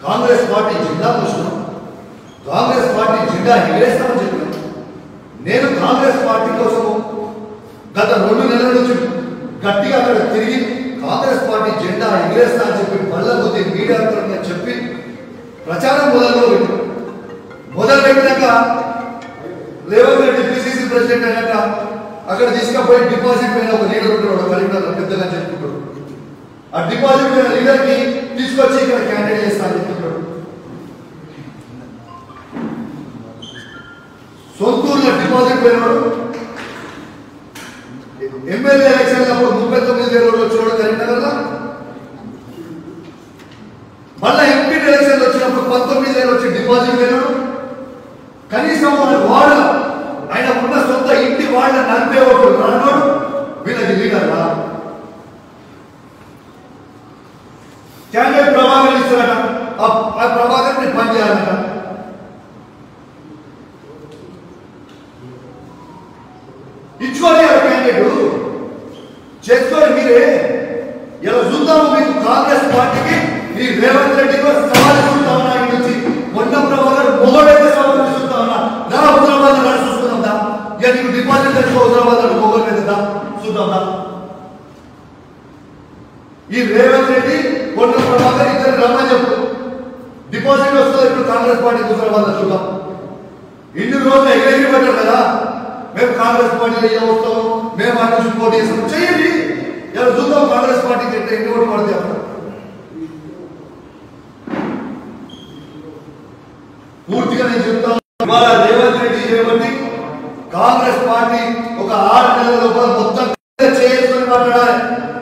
Congress party జెండా మోసినాం, Congress party జెండా ఎగరేస్తామని చెప్పినాం. నేను కాంగ్రెస్ పార్టీ కోసం గత 2 నెలల నుంచి గట్టిగా అక్కడ తిరిగి కాంగ్రెస్ పార్టీ జెండా ఎగరేస్తా అని చెప్పి మళ్ళీ కొద్ది మీడియా చెప్పి ప్రచారం మొదలుపెట్టినాక రేవంత్ రెడ్డి పిసిసి ప్రెసిడెంట్ అయినాక అక్కడ తీసుకుపోయి డిపాజిట్ పైన ఒక లీడర్ ఉంటాడు, కరీంనగర్ పెద్దగా చెప్పుకుంటాడు. ఆ డిపాజిట్ పైన లీడర్ కి తీసుకొచ్చి ఇక్కడ క్యాండిడేట్ చేస్తా అని చెప్తున్నాడు. సొంతూరులో డిపాజిట్ పోయినాడు. ఎమ్మెల్యే ఎలక్షన్ అప్పుడు 39,000 వచ్చాడు కరీంనగర్ లో. మళ్ళా ఎంపీ ఎలక్షన్ వచ్చినప్పుడు 19,000 వచ్చి డిపాజిట్ పోయినాడు. కనీసం వాడు ఆయన ఉన్న సొంత ఇంటి వాళ్ళ 40 ఓట్లు రానోడు వీళ్ళకి లీడర్ రా. క్యాండిడేట్ ప్రభాకర్ ఇస్తారట, ఆ ప్రభాకర్ ని పని చేయాలట. ఇచ్చుకోవాలి క్యాండిడేట్ చేసుకొని మీరే ఇలా చూద్దాము. మీకు కాంగ్రెస్ పార్టీకి ఈ రేవంత్ రెడ్డికి సవాల్ చూస్తా ఉన్నా. ఇంటి నుంచి మొన్న ప్రభాకర్ మొగడైతే సవాల్ చూస్తా ఉన్నా. దా హైదరాబాద్ లో చూసుకుందాం దా. ఇక నీకు డిపాజిట్ తెచ్చుకో హైదరాబాద్ లో మొగల్ మీద దా చూద్దాం దా. ఈ రేవంత్ రెడ్డి మొన్న ప్రభాకర్ ఇద్దరు రమ్మని చెప్పు. డిపాజిట్ వస్తుంది ఇప్పుడు కాంగ్రెస్ పార్టీ హైదరాబాద్ లో చూద్దాం. ఇన్ని రోజులు ఎగరేసి పెట్టారు కదా, మేము కాంగ్రెస్ పార్టీలో ఏం వస్తాము, మేము ఆ నుంచి పోటీ చేస్తాము. చెయ్యండి, ఇలా చూద్దాం కాంగ్రెస్ పార్టీకి ఎన్ని ఓట్లు పడితే అప్పుడు. పూర్తిగా నేను చెప్తాను. ఇవాళ రేవంత్ రెడ్డి చేయబట్టి కాంగ్రెస్ పార్టీ ఒక 6 నెలల లోపల మొత్తం చేసుకుని మాట్లాడాలి.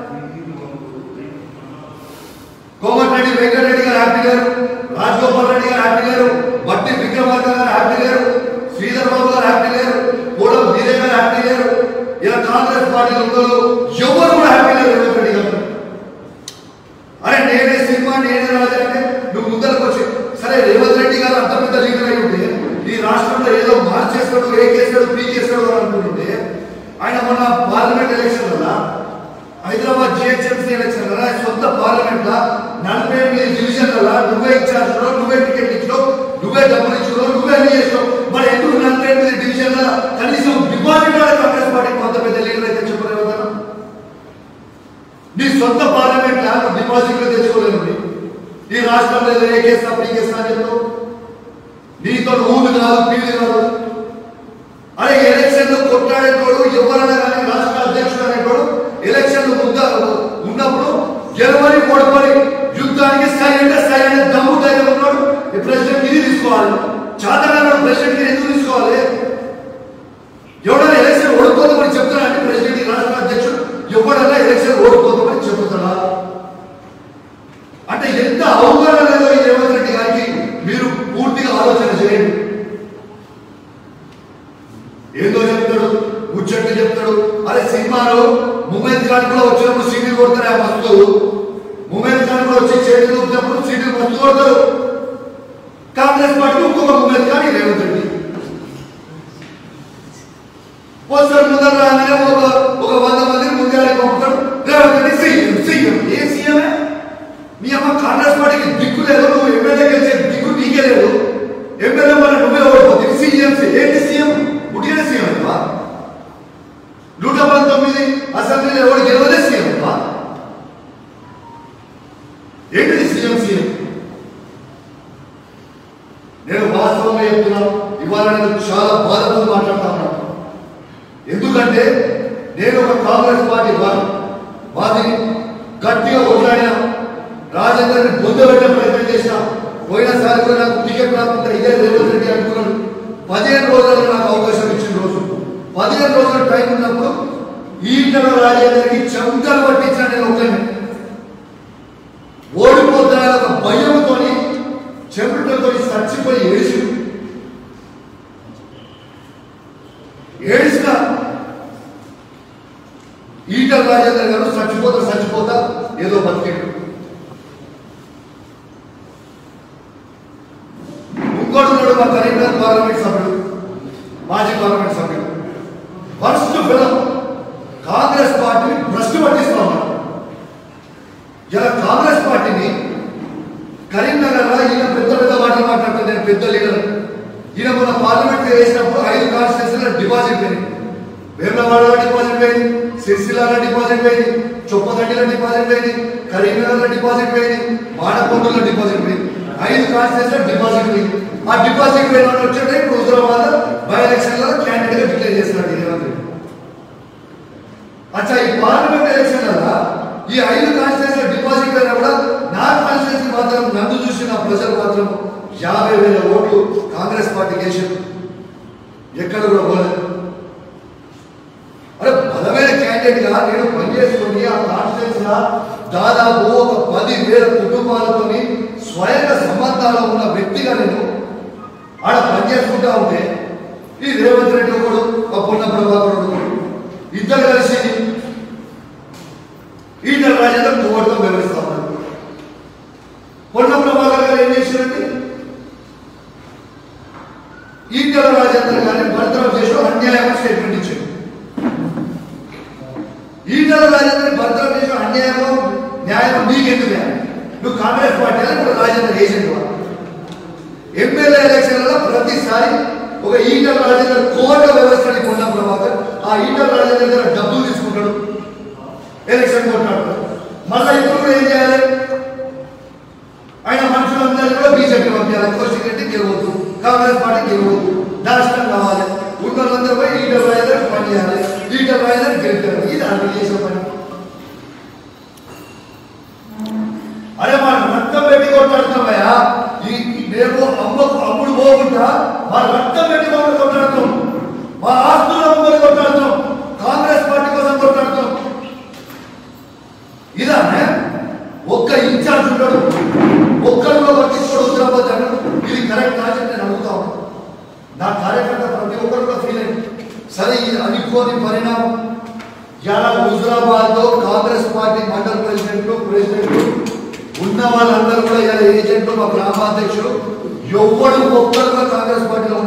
కోమటిరెడ్డి వెంకటరెడ్డి గారు హ్యాపీ లేరు, రాజగోపాల్ రెడ్డి గారు హ్యాపీ లేరు, బట్టి విక్రమార్క గారు హ్యాపీ లేరు, శ్రీధర్ బాబు గారు హ్యాపీ లేరు, కూడా మీరే గారు హ్యాపీ లేరు. ఇలా కాంగ్రెస్ పార్టీ ఎవరు కూడా హ్యాపీ లేరు రేవంత్ రెడ్డి గారు. అరే నేనే సినిమా నేనే రాజు అంటే నువ్వు ముందరకు వచ్చి సరే రేవంత్ రెడ్డి గారు అంత పెద్ద లీడర్ అయి ఉంటే ఈ రాష్ట్రంలో ఏదో మార్చేస్తాడు, ఏ చేస్తాడు, పీ చేస్తాడు అనుకుంటుంటే ఆయన మొన్న పార్లమెంట్ ఎలక్షన్ వల్ల హైదరాబాద్ జిహెచ్ఎంసీ ఎలక్షన్ వల్ల సొంత పార్లమెంట్ లా 48 డివిజన్ల నువ్వే ఇన్ఛార్జ్, నువ్వే టికెట్ ఇచ్చినావు, నువ్వే డబ్బులు ఇచ్చినావు, నువ్వే అన్ని చేసినావు. మరి ఎందుకు 48 డివిజన్ల కనీసం డిపాజిట్ కాంగ్రెస్ పార్టీ కొంత పెద్ద లీడర్ అయితే చెప్పలేవు కదా. నీ సొంత పార్లమెంట్ లా డిపాజిట్లు తెచ్చుకోలేవు. ఈ రాష్ట్రంలో ఏదో ఏ కేసు పీ కేసు అని చెప్తావు. నీతో ఊరు కాదు పీడి కాదు. అరే ఎలక్షన్ కొట్లాడేటోడు ఎవరైనా కానీ రాష్ట్ర అధ్యక్షుడు అనేటోడు ఎలక్షన్ ఉన్నప్పుడు గెలవని పొడపని యుద్ధానికి సరైన దమ్ము ధైర్యం ఉన్నాడు. ఈ ప్రెసిడెంట్ ఇది తీసుకోవాలి. చాతనాడు ప్రెసిడెంట్ ఎందుకు తీసుకోవాలి? ఎవడైనా ఎలక్షన్ ఓడిపోతామని చెప్తాడంటే ప్రెసిడెంట్ రాష్ట్ర అధ్యక్షుడు ఎవడైనా ఎలక్షన్ ఓడిపోతామని చెబుతాడా? అంటే ఎంత అవగాహన లేదో ఈ రేవంత్ రెడ్డి గారికి మీరు పూర్తిగా ఆలోచన చేయండి. ఏదో చెప్తాడు, ముచ్చట్లు చెప్తాడు. అరే సినిమాలో ముమేద్ ఖాన్ కూడా వచ్చినప్పుడు సీడీలు కొడతారు. ఆ మస్తు ముమేద్ ఖాన్ కూడా వచ్చి చేతులు వచ్చినప్పుడు సీడీలు మస్తు కొడతారు. కాంగ్రెస్ పార్టీ ఇంకొక ముమేద్ ఖాన్ రేవంత్ రెడ్డి పోస్టర్ ముందర రాగానే ఒక 100 మందిని ముందే పంపుతాడు. రేవంత్ రెడ్డి సీఎం. ఏ సీఎమే? మీ అమ్మ కాంగ్రెస్ పార్టీకి దిక్కు లేదు. నువ్వు ఎమ్మెల్యే గెలిచే దిక్కు నీకే లేదు. ఎమ్మెల్యే వల్ల నువ్వే ఓడిపోతుంది. సీఎం ఏంటి? సీఎం పుట్టిన సీఎం అమ్మా. 119 అసెంబ్లీలో ఎవరు గెలవలే సీఎం అమ్మా. ఏంటిది సీఎం? నేను వాస్తవంగా చెప్తున్నాను. ఇవాళ నేను చాలా బాధతో మాట్లాడుతా ఉన్నాను. ఎందుకంటే నేను ఒక కాంగ్రెస్ పార్టీ వాదిని గట్టిగా కొట్లాడినా, రాజేందర్ని బొందబెట్టే ప్రయత్నం చేసిన. పోయినసారి కూడా నాకు టికెట్ రాకుండా ఇదే రేవంత్ రెడ్డి అనుకున్నాను. 15 రోజుల్లో నాకు అవకాశం ఇచ్చిన రోజు 15 రోజుల టైం ఉన్నప్పుడు ఈటల రాజేందర్కి చెంకలు పట్టించిన నేను ఒకరిని ఓడిపోతున్నా ఒక భయంతో చెమటతో చచ్చిపోయి ఏడిసిన ఈటల రాజేందర్ గారు చచ్చిపోతా ఏదో బతికేడు. ఇంకోటి మా కరీంనగర్ పార్లమెంట్ సభ్యుడు, మాజీ పార్లమెంట్ సభ్యుడు ఫస్ట్ ఫిలం కాంగ్రెస్ పార్టీని భ్రష్టు పట్టిస్తా ఉన్నాడు. ఇలా కాంగ్రెస్ పార్టీని కరీంనగర్ పెద్ద లీడర్. ఈయన మన పార్లమెంట్ వేసినప్పుడు 5 కాన్స్టిట్యూన్సీలో డిపాజిట్ పోయింది. వేములవాడలో డిపాజిట్ పోయింది, సిరిసిల్లాలో డిపాజిట్ పోయింది, చొప్పదండిలో డిపాజిట్ పోయింది, కరీంనగర్లో డిపాజిట్ పోయింది, మాడకొండలో డిపాజిట్ పోయింది. 5 కాన్స్టిట్యూన్సీలో డిపాజిట్ పోయింది. ఆ డిపాజిట్ పోయిన వాళ్ళు వచ్చాడు ఇప్పుడు హుజూరాబాద్ బై ఎలక్షన్ లో క్యాండిడేట్ గా డిక్లేర్ చేస్తున్నాడు రేవంత్ రెడ్డి. అచ్చా ఈ పార్లమెంట్ ఎలక్షన్ లో ఈ 5 కాన్స్టిట్యూన్సీలో డిపాజిట్ పోయినా కూడా నా కాన్స్టిట్యూన్సీ మాత్రం నన్ను చూసిన ప్రజలు మాత్రం 50,000 ఓట్లు కాంగ్రెస్ పార్టీకి వేసారు. ఎక్కడ కూడా పోలేదు. అరే బలమైన క్యాండిడేట్ గా నేను పనిచేసుకొని ఆ కాన్స్టిట్యూన్సీ దాదాపు ఒక 10,000 కుటుంబాలతో స్వయంగా సంబంధాలు ఉన్న వ్యక్తిగా నేను ఆడ పనిచేసుకుంటా ఉంటే ఈ రేవంత్ రెడ్డి ఒకడు ఆ పొన్న ప్రభాకర్ ఇద్దరు కలిసి ఈటల రాజేందర్ కోర్టుతో వివరిస్తా ఉన్నారు. పొన్న ప్రభాకర్ గారు ఏం చేశారంటే ఈటల రాజేందర్ గారిని బర్తరఫ్ చేసి అన్యాయంగా స్టేట్మెంట్ ఇచ్చాడు. ఈటల రాజేందర్ బర్తరఫ్ చేసి అన్యాయమో న్యాయమో నీకెందుకు? నువ్వు కాంగ్రెస్ పార్టీ ఇప్పుడు రాజేందర్ ఏజెంట్ వాడు. ఎమ్మెల్యే ఎలక్షన్లలో ప్రతిసారి ఒక ఈటల రాజేందర్ కోర్టు వ్యవస్థని పొన్న ప్రభాకర్ ఆ ఈటల రాజేందర్ దగ్గర డబ్బులు తీసుకుంటాడు, ఎలక్షన్ కొట్టాడు. మళ్ళీ ఇప్పుడు కూడా ఏం చేయాలి? ఆయన మనుషులందరూ కూడా బీజేపీ పంపించాలి. కోసిరెడ్డి గెలవద్దు, కాంగ్రెస్ పార్టీ గెలవద్దు, నాశనం కావాలి. ఉన్నోళ్ళందరూ పోయి ఈటల రాజేందర్ పని చేయాలి, ఈటల రాజేందర్ గెలుస్తారు. ఇది అర్థం చేసే పని. అరే మన రక్తం పెట్టి కొట్టాడుతున్నామయ్యా. మేము అమ్ముడు పోకుండా మా రక్తం పెట్టి కొట్టాడుతాం, మా ఆస్తులు అమ్ముకొని కొట్టాడుతాం, కాంగ్రెస్ పార్టీ కోసం కొట్టాడుతాం. ఇదానే ఒక్క ఇన్ఛార్జ్ ఉంటాడు, ఒక్కరిలో పట్టించుకోడు హుజూరాబాద్ అన్నాడు. ఇది కరెక్ట్ కాదు నేను అడుగుతా ఉన్నాను. నా కార్యకర్త ప్రతి ఒక్కరు కూడా ఫీల్ అయింది. సరే ఇది అనుకోని పరిణామం. ఇలా హుజూరాబాద్ లో కాంగ్రెస్ పార్టీ మండల ప్రెసిడెంట్లు ఉన్న వాళ్ళందరూ కూడా ఇలా ఏజెంట్లు మా గ్రామాధ్యక్షులు ఎవ్వడు ఒక్కరుగా కాంగ్రెస్ పార్టీలో